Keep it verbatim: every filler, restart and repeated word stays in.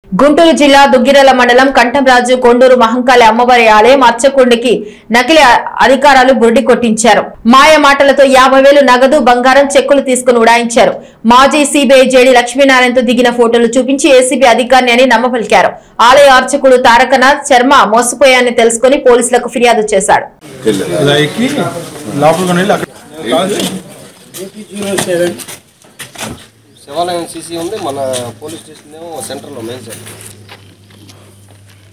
గుంటూరు జిల్లా దుగ్గిరాల మండలం కంఠంరాజు కొండూరు మహంకాళి అమ్మవారి ఆలయం అర్చకుండికి నకిలీ అధికారులు బుర్డి కొట్టించారు. మాయ మాటలతో యాభై వేలు నగదు బంగారం చెక్కులు తీసుకుని ఉడాయించారు. మాజీ సిబిఐ జేడీ లక్ష్మీనారాయణతో దిగిన ఫోటోలు చూపించి ఏసీబీ అధికారిని అని నమ్మపలికారు. ఆలయ అర్చకుడు తారకనాథ్ శర్మ మోసపోయాన్ని తెలుసుకుని పోలీసులకు ఫిర్యాదు చేశాడు. శివాలయం సీసీ ఉంది, మన పోలీస్ స్టేషన్ ఏమో సెంటర్లో మెయిన్ సెంటర్.